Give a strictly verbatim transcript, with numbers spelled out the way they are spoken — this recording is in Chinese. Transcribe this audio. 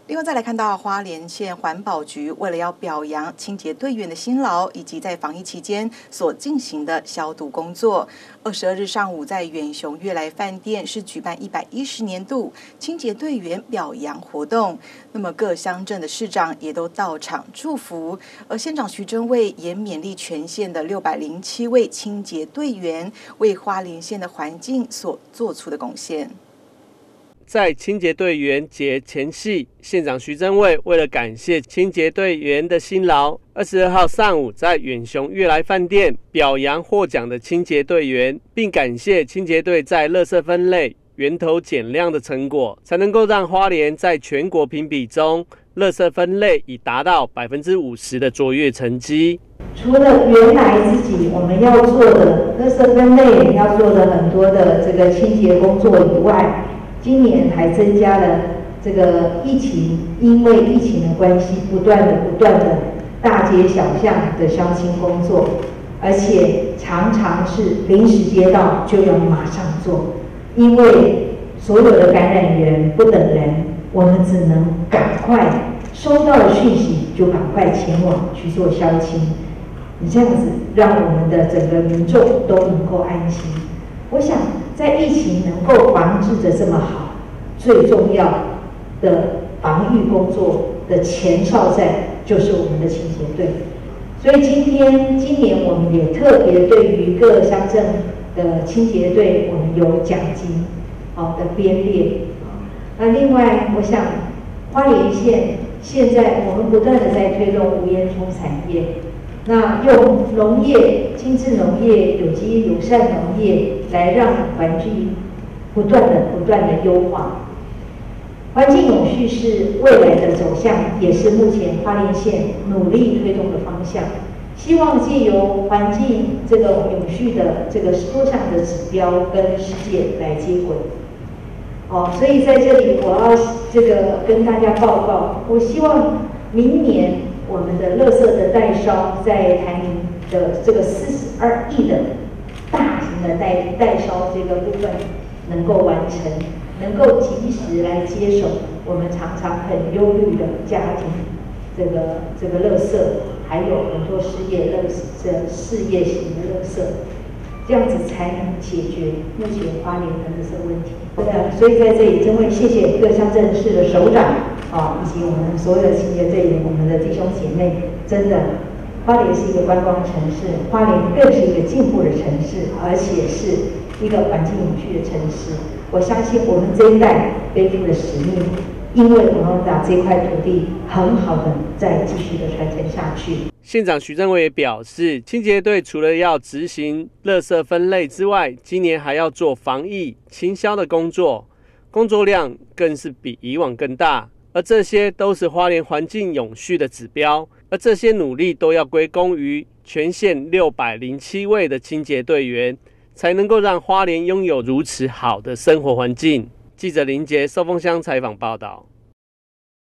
另外再来看到花莲县环保局为了要表扬清洁队员的辛劳，以及在防疫期间所进行的消毒工作，二十二日上午在远雄悦来饭店是举办一百一十年度清洁队员表扬活动。那么各乡镇的市长也都到场祝福，而县长徐榛蔚也勉励全县的六百零七位清洁队员为花莲县的环境所做出的贡献。 在清洁队员节前夕，县长徐榛蔚为了感谢清洁队员的辛劳，二十二号上午在远雄悦来饭店表扬获奖的清洁队员，并感谢清洁队在垃圾分类、源头减量的成果，才能够让花莲在全国评比中垃圾分类已达到百分之五十的卓越成绩。 除了原来自己我们要做的垃圾分类要做的很多的这个清洁工作以外，今年还增加了这个疫情，因为疫情的关系，不断的不断的大街小巷的消清工作，而且常常是临时接到就要马上做，因为所有的感染源不等人，我们只能赶快收到了讯息就赶快前往去做消清，你这样子让我们的整个民众都能够安心。我想在疫情能够防治的这么好，最重要的防御工作的前哨站就是我们的清洁队。所以今天今年我们也特别对于各乡镇的清洁队，我们有奖金好的编列。那另外我想花莲县现在我们不断的在推动无烟囱产业，那用农业、精致农业、有机友善农业来让环境不断的、不断的优化。环境永续是未来的走向，也是目前花莲县努力推动的方向。希望借由环境这个永续的这个多项的指标跟世界来接轨。哦，所以在这里我要这个跟大家报告，我希望明年我们的垃圾的代烧在台宁的这个四十二亿的大型的代代烧这个部分能够完成，能够及时来接手我们常常很忧虑的家庭这个这个垃圾，还有很多事业垃圾这事业型的垃圾，这样子才能解决目前花莲的垃圾问题。对啊，所以在这里真会谢谢各乡镇市的首长啊，以及我们所有的清洁队员，我们的弟兄姐妹，真的，花莲是一个观光城市，花莲更是一个进步的城市，而且是一个环境永续的城市。我相信我们这一代背负的使命，因为我们要把这块土地很好的再继续的传承下去。 县长徐榛蔚也表示，清洁队除了要执行垃圾分类之外，今年还要做防疫清消的工作，工作量更是比以往更大，而这些都是花莲环境永续的指标，而这些努力都要归功于全县六百零七位的清洁队员，才能够让花莲拥有如此好的生活环境。记者林杰寿丰乡采访报道。